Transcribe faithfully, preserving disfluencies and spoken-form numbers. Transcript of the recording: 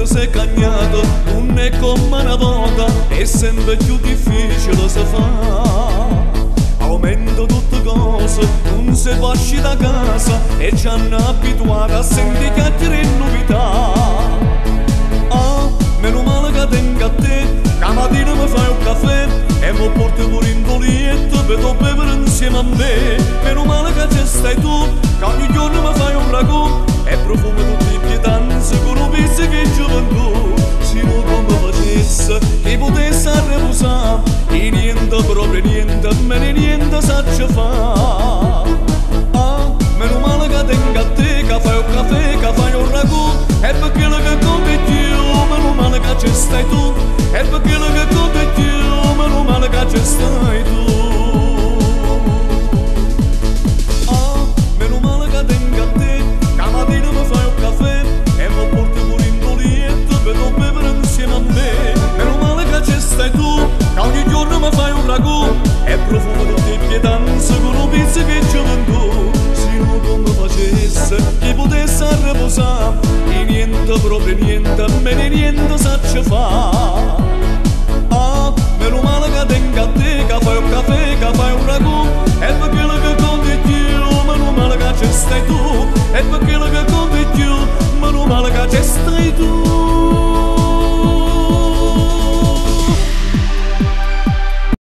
quando sei cagnato non è come una volta, è sempre più difficile si fa. Aumento tutte cose, non si può uscire da casa e ci hanno abituato a sentire chiacchiere e novità. Ah, meno male che tengo a te, che la mattina mi fai un caffè e mi porti pure in polietto per tu bere insieme a me. Meno male che ci stai tu, che ogni giorno mi fai un ragù e profumi tutti i pietanze con un pizzo che è gioventù. Se non come facesse, che potesse riposare, e niente, proprio niente, me ne niente saccio fa. Ah, meno male che tengo a te, che fai un caffè, che fai un ragù, e per quello che conti io, meno male che ci stai tu, e per quello che conti io, meno male che ci stai tu. Ah, meno male che tengo a te, che la mattina mi fai un caffè e mi porti pure in polietto per tu bere insieme a me. Meno male che ci stai tu, che ogni giorno mi fai un ragù e profumo tutti i pietanze con un pizzo che è gioventù. Se non come facesse, che potesse riposare, e niente, proprio niente, me ne niente saccio fa. Ah, meno male che tengo a te, che fai un caffè, che fai un ragù